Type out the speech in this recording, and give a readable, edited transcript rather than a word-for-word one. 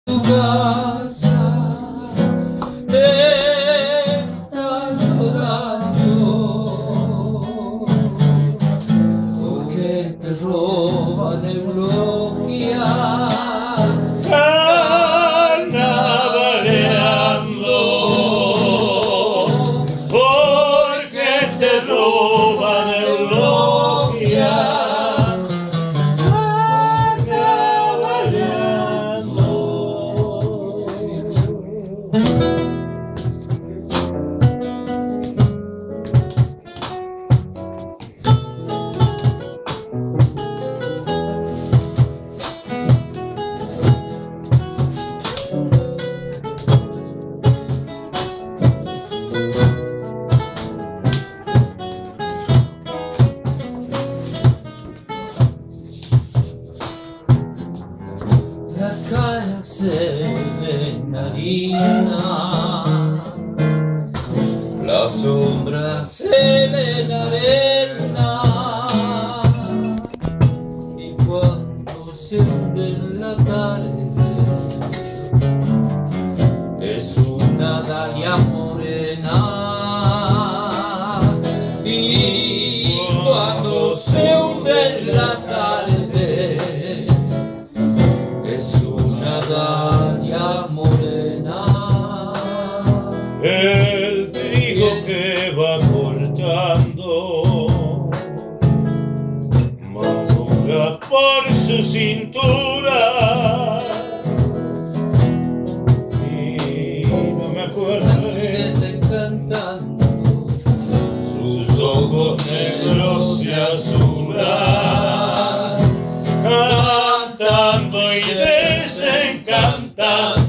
Tu casa está llorando porque te roban eulogia, carnavaleando, porque te roban eulogia. La cara se me enharina, la sombra se le enarena, y cuando se hunde en la tarde es una dalia morena, y cuando se hunde en la tarde es una dalia morena. El trigo que va cortando madura por su cintura, y no me acuerdo Desencantando, sus ojos negros se azulan, cantando y desencantando.